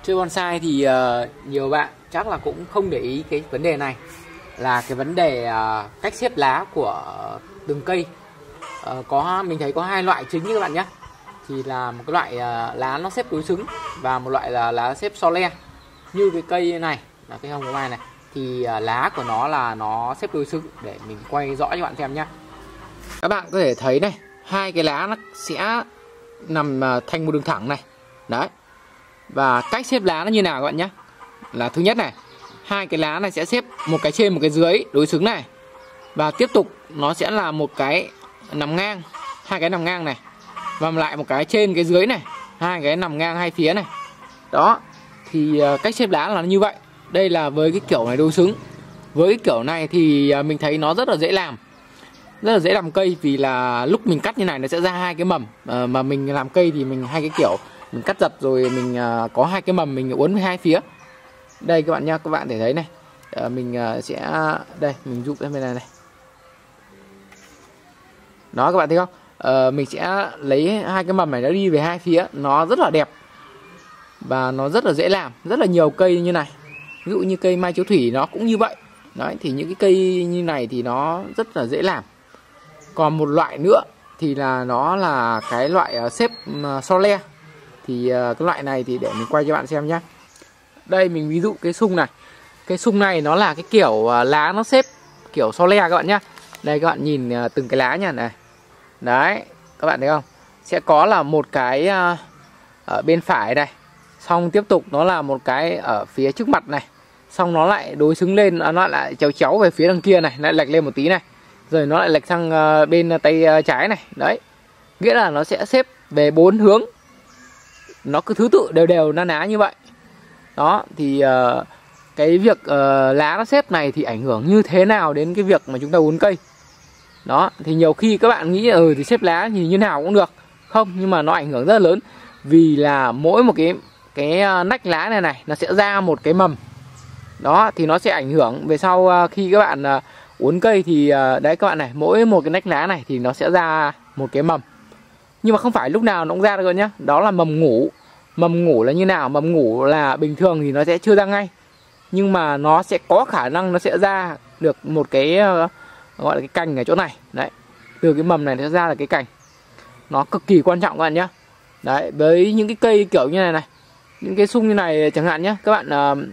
Chơi bonsai thì nhiều bạn chắc là cũng không để ý cái vấn đề này, là cái vấn đề cách xếp lá của từng cây. Mình thấy có hai loại chính như các bạn nhé. Thì là một cái loại lá nó xếp đối xứng và một loại là lá xếp so le. Như cái cây này là cây hồng của mai này thì lá của nó là nó xếp đối xứng. Để mình quay rõ cho các bạn xem nhé. Các bạn có thể thấy này, hai cái lá nó sẽ nằm thành một đường thẳng này. Đấy. Và cách xếp lá nó như nào các bạn nhé. Là thứ nhất này, hai cái lá này sẽ xếp một cái trên một cái dưới đối xứng này. Và tiếp tục nó sẽ là một cái nằm ngang, hai cái nằm ngang này. Và lại một cái trên cái dưới này, hai cái nằm ngang hai phía này. Đó. Thì cách xếp lá là như vậy. Đây là với cái kiểu này đối xứng. Với cái kiểu này thì mình thấy nó rất là dễ làm. Rất là dễ làm cây, vì là lúc mình cắt như này nó sẽ ra hai cái mầm. Mà mình làm cây thì mình hai cái kiểu, mình cắt giật rồi mình có hai cái mầm mình uốn với hai phía. Đây các bạn nha, các bạn thể thấy này. Mình sẽ đây, mình giúp em bên này này. Đó các bạn thấy không? Mình sẽ lấy hai cái mầm này nó đi về hai phía, nó rất là đẹp và nó rất là dễ làm. Rất là nhiều cây như này, ví dụ như cây mai chiếu thủy nó cũng như vậy. Đấy, thì những cái cây như này thì nó rất là dễ làm. Còn một loại nữa thì là nó là cái loại xếp so le. Thì cái loại này thì để mình quay cho bạn xem nhé. Đây mình ví dụ cái sung này. Cái sung này nó là cái kiểu lá nó xếp kiểu so le các bạn nhé. Đây các bạn nhìn từng cái lá nha này. Đấy, các bạn thấy không? Sẽ có là một cái ở bên phải này. Xong tiếp tục nó là một cái ở phía trước mặt này. Xong nó lại đối xứng lên, nó lại chéo chéo về phía đằng kia này, lại lệch lên một tí này. Rồi nó lại lệch sang bên tay trái này. Đấy. Nghĩa là nó sẽ xếp về 4 hướng. Nó cứ thứ tự đều đều na ná như vậy. Đó, thì cái việc lá nó xếp này thì ảnh hưởng như thế nào đến cái việc mà chúng ta uốn cây. Đó, thì nhiều khi các bạn nghĩ thì xếp lá thì như nào cũng được. Không, nhưng mà nó ảnh hưởng rất là lớn. Vì là mỗi một cái nách lá này này, nó sẽ ra một cái mầm. Đó, thì nó sẽ ảnh hưởng về sau khi các bạn uốn cây thì đấy các bạn này, mỗi một cái nách lá này thì nó sẽ ra một cái mầm. Nhưng mà không phải lúc nào nó cũng ra được nhá. Đó là mầm ngủ. Mầm ngủ là như nào? Mầm ngủ là bình thường thì nó sẽ chưa ra ngay. Nhưng mà nó sẽ có khả năng nó sẽ ra được một cái gọi là cái cành ở chỗ này. Đấy. Từ cái mầm này nó sẽ ra là cái cành. Nó cực kỳ quan trọng các bạn nhé. Đấy, với những cái cây kiểu như này này, những cái sung như này chẳng hạn nhé. Các bạn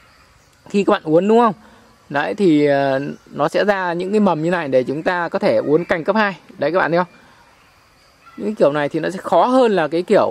khi các bạn uốn đúng không? Đấy thì nó sẽ ra những cái mầm như này để chúng ta có thể uốn cành cấp 2. Đấy các bạn thấy không? Những kiểu này thì nó sẽ khó hơn là cái kiểu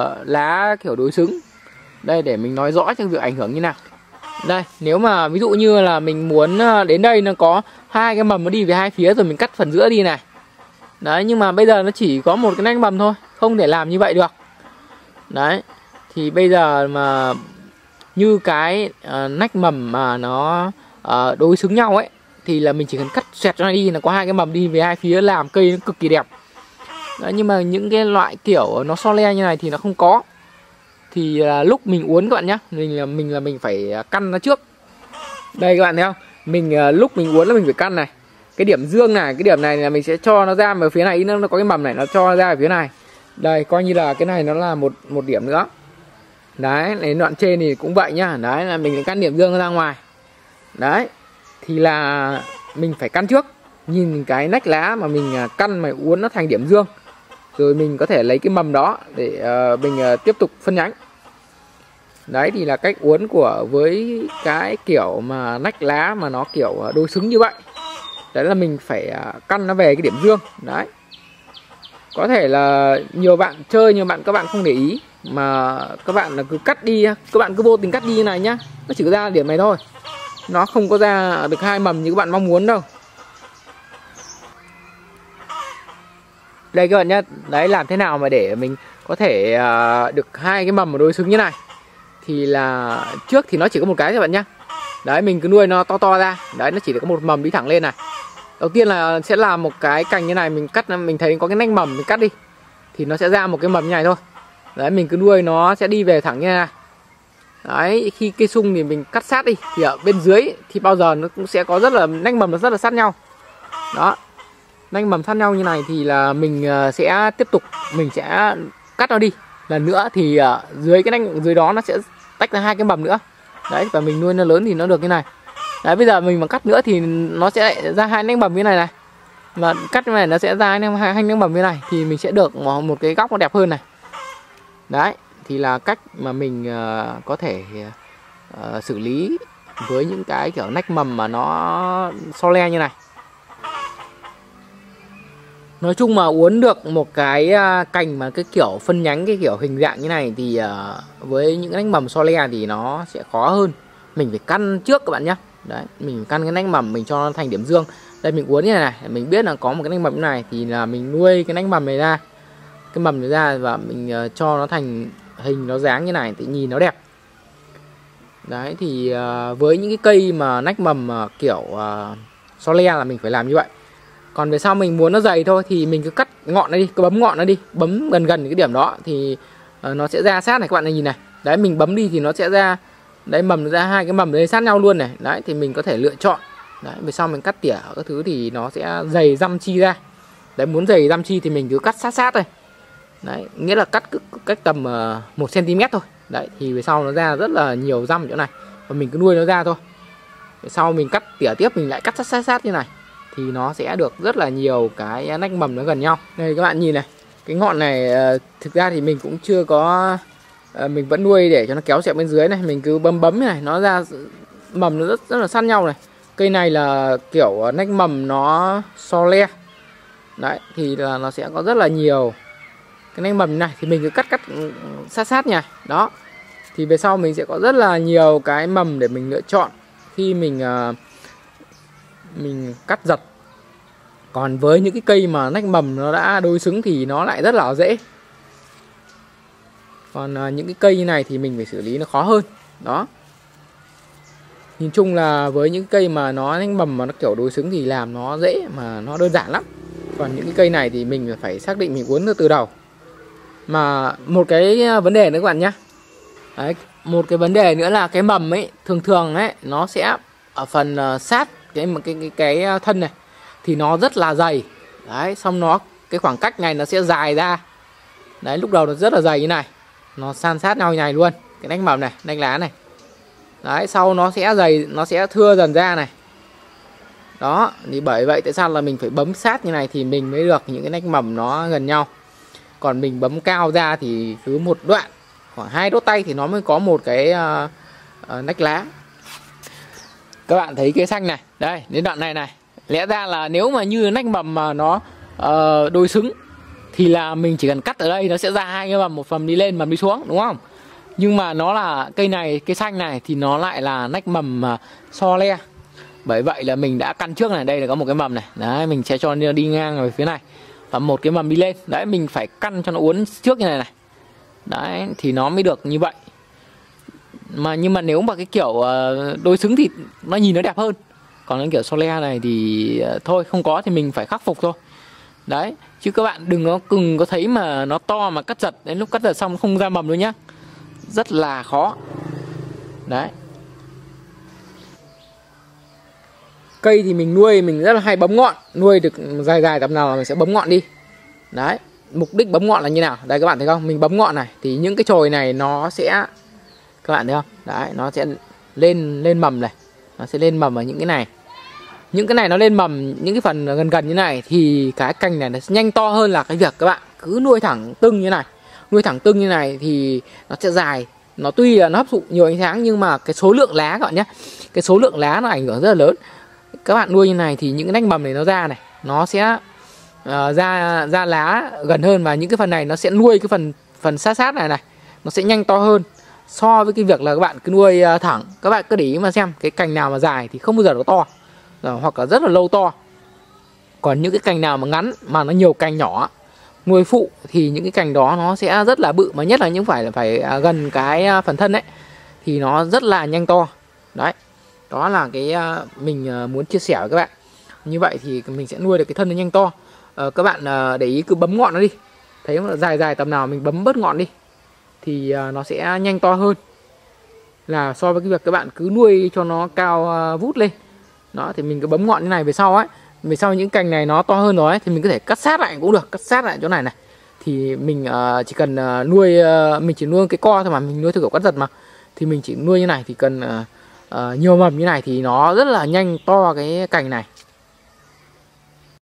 lá kiểu đối xứng. Đây để mình nói rõ cho việc ảnh hưởng như nào. Đây, nếu mà ví dụ như là mình muốn đến đây nó có hai cái mầm nó đi về hai phía rồi mình cắt phần giữa đi này. Đấy, nhưng mà bây giờ nó chỉ có một cái nách mầm thôi, không thể làm như vậy được. Đấy, thì bây giờ mà như cái nách mầm mà nó đối xứng nhau ấy, thì là mình chỉ cần cắt xoẹt cho nó đi là có hai cái mầm đi về hai phía, làm cây nó cực kỳ đẹp. Đấy, nhưng mà những cái loại kiểu nó so le như này thì nó không có. Thì lúc mình uốn các bạn nhé, mình phải căn nó trước. Đây các bạn thấy không? Lúc mình uốn là mình phải căn này. Cái điểm dương này, cái điểm này là mình sẽ cho nó ra vào phía này, nó có cái mầm này nó cho ra ở phía này. Đây, coi như là cái này nó là một điểm nữa. Đấy, đến đoạn trên thì cũng vậy nhá. Đấy là mình căn điểm dương nó ra ngoài. Đấy, thì là mình phải căn trước. Nhìn cái nách lá mà mình căn mà uốn nó thành điểm dương. Rồi mình có thể lấy cái mầm đó để mình tiếp tục phân nhánh. Đấy thì là cách uốn với cái kiểu mà nách lá mà nó kiểu đối xứng như vậy. Đấy là mình phải căn nó về cái điểm dương. Đấy. Có thể là nhiều bạn chơi, nhiều bạn các bạn không để ý, mà các bạn là cứ cắt đi, các bạn cứ vô tình cắt đi như này nhá. Nó chỉ có ra điểm này thôi. Nó không có ra được hai mầm như các bạn mong muốn đâu. Đây các bạn nhá. Đấy, làm thế nào mà để mình có thể được hai cái mầm mà đối xứng như này. Thì là trước thì nó chỉ có một cái các bạn nhá. Đấy, mình cứ nuôi nó to to ra. Đấy, nó chỉ có một mầm đi thẳng lên này. Đầu tiên là sẽ làm một cái cành như này, mình cắt, mình thấy có cái nách mầm mình cắt đi thì nó sẽ ra một cái mầm như này thôi. Đấy, mình cứ nuôi nó sẽ đi về thẳng như này. Đấy, khi cây sung thì mình cắt sát đi thì ở bên dưới thì bao giờ nó cũng sẽ có rất là nách mầm nó rất là sát nhau. Đó. Nách mầm sát nhau như này thì là mình sẽ tiếp tục mình sẽ cắt nó đi. Lần nữa thì dưới cái nách dưới đó nó sẽ tách ra 2 cái mầm nữa. Đấy, và mình nuôi nó lớn thì nó được như này. Đấy, bây giờ mình mà cắt nữa thì nó sẽ lại ra 2 nách mầm như này này. Và cắt như này nó sẽ ra hai nách mầm như này thì mình sẽ được một cái góc nó đẹp hơn này. Đấy, thì là cách mà mình có thể xử lý với những cái kiểu nách mầm mà nó so le như này. Nói chung mà uốn được một cái cành mà cái kiểu phân nhánh, cái kiểu hình dạng như này thì với những cái nách mầm so le thì nó sẽ khó hơn. Mình phải căn trước các bạn nhé. Đấy, mình căn cái nách mầm mình cho nó thành điểm dương. Đây mình uốn như này này, mình biết là có một cái nách mầm như này thì là mình nuôi cái nách mầm này ra. Cái mầm này ra và mình cho nó thành hình nó dáng như này thì nhìn nó đẹp. Đấy thì với những cái cây mà nách mầm kiểu so le là mình phải làm như vậy. Còn về sau mình muốn nó dày thôi thì mình cứ cắt ngọn nó đi, cứ bấm ngọn nó đi, bấm gần gần cái điểm đó thì nó sẽ ra sát này các bạn này, nhìn này. Đấy, mình bấm đi thì nó sẽ ra. Đấy, mầm nó ra 2 cái mầm đây sát nhau luôn này. Đấy thì mình có thể lựa chọn. Đấy, về sau mình cắt tỉa các thứ thì nó sẽ dày răm chi ra. Đấy, muốn dày răm chi thì mình cứ cắt sát thôi. Đấy, nghĩa là cắt cách tầm 1 cm thôi. Đấy, thì về sau nó ra rất là nhiều răm chỗ này. Và mình cứ nuôi nó ra thôi. Về sau mình cắt tỉa tiếp, mình lại cắt sát như này thì nó sẽ được rất là nhiều cái nách mầm nó gần nhau. Đây các bạn nhìn này, cái ngọn này thực ra thì mình cũng chưa có mình vẫn nuôi để cho nó kéo sẹo bên dưới này, mình cứ bấm này, nó ra mầm nó rất là sát nhau này. Cây này là kiểu nách mầm nó so le. Đấy, thì là nó sẽ có rất là nhiều cái nách mầm này thì mình cứ cắt sát nha. Đó. Thì về sau mình sẽ có rất là nhiều cái mầm để mình lựa chọn khi mình cắt giật. Còn với những cái cây mà nách mầm nó đã đối xứng thì nó lại rất là dễ. Còn những cái cây như này thì mình phải xử lý nó khó hơn. Đó. Nhìn chung là với những cây mà nó nách mầm mà nó kiểu đối xứng thì làm nó dễ mà nó đơn giản lắm. Còn những cái cây này thì mình phải xác định mình uốn từ đầu. Mà một cái vấn đề nữa các bạn nhé. Đấy, một cái vấn đề nữa là cái mầm ấy thường ấy nó sẽ ở phần sát cái thân này thì nó rất là dày. Đấy, xong nó cái khoảng cách này nó sẽ dài ra. Đấy, lúc đầu nó rất là dày như này, nó san sát nhau như này luôn, cái nách mầm này, nách lá này. Đấy, sau nó sẽ dày, nó sẽ thưa dần ra này. Đó, thì bởi vậy tại sao là mình phải bấm sát như này thì mình mới được những cái nách mầm nó gần nhau. Còn mình bấm cao ra thì cứ một đoạn khoảng 2 đốt tay thì nó mới có một cái nách lá. Các bạn thấy cái xanh này, đây đến đoạn này này, lẽ ra là nếu mà như nách mầm mà nó đối xứng thì là mình chỉ cần cắt ở đây nó sẽ ra 2 cái mầm, một mầm đi lên, mầm đi xuống, đúng không? Nhưng mà nó là cây này, cây xanh này thì nó lại là nách mầm so le. Bởi vậy là mình đã căn trước này, đây là có một cái mầm này. Đấy, mình sẽ cho nó đi ngang ở phía này và một cái mầm đi lên. Đấy, mình phải căn cho nó uốn trước như này này. Đấy, thì nó mới được như vậy. Nhưng mà nếu mà cái kiểu đối xứng thì nó nhìn nó đẹp hơn. Còn cái kiểu so le này thì thôi, không có thì mình phải khắc phục thôi. Đấy, chứ các bạn đừng có thấy mà nó to mà cắt giật, đến lúc cắt giật xong không ra mầm đâu nhá. Rất là khó. Đấy. Cây thì mình nuôi mình rất là hay bấm ngọn, nuôi được dài tầm nào là mình sẽ bấm ngọn đi. Đấy, mục đích bấm ngọn là như nào? Đây các bạn thấy không? Mình bấm ngọn này thì những cái chồi này nó sẽ, các bạn thấy không? Đấy, nó sẽ lên mầm này. Nó sẽ lên mầm ở những cái này. Những cái này nó lên mầm, những cái phần gần như này thì cái cành này nó sẽ nhanh to hơn là cái việc các bạn cứ nuôi thẳng tưng như này. Nuôi thẳng tưng như này thì nó sẽ dài. Nó tuy là nó hấp thụ nhiều ánh sáng nhưng mà cái số lượng lá các bạn nhé, cái số lượng lá nó ảnh hưởng rất là lớn. Các bạn nuôi như này thì những cái nách mầm này nó ra này, nó sẽ ra lá gần hơn, và những cái phần này nó sẽ nuôi cái phần sát này này, nó sẽ nhanh to hơn so với cái việc là các bạn cứ nuôi thẳng. Các bạn cứ để ý mà xem cái cành nào mà dài thì không bao giờ nó to, hoặc là rất là lâu to. Còn những cái cành nào mà ngắn mà nó nhiều cành nhỏ nuôi phụ thì những cái cành đó nó sẽ rất là bự, mà nhất là những phải gần cái phần thân ấy thì nó rất là nhanh to. Đấy, đó là cái mình muốn chia sẻ với các bạn. Như vậy thì mình sẽ nuôi được cái thân nó nhanh to. Các bạn để ý cứ bấm ngọn nó đi, thấy nó dài tầm nào mình bấm bớt ngọn đi thì nó sẽ nhanh to hơn là so với cái việc các bạn cứ nuôi cho nó cao vút lên. Đó, thì mình cứ bấm ngọn như này. Về sau ấy, về sau những cành này nó to hơn rồi ấy, thì mình có thể cắt sát lại cũng được, cắt sát lại chỗ này này. Thì mình chỉ cần nuôi, mình chỉ nuôi cái co thôi mà, mình nuôi theo kiểu cắt giật mà. thì mình chỉ nuôi như này thì cần nhiều mầm như này thì nó rất là nhanh to cái cành này.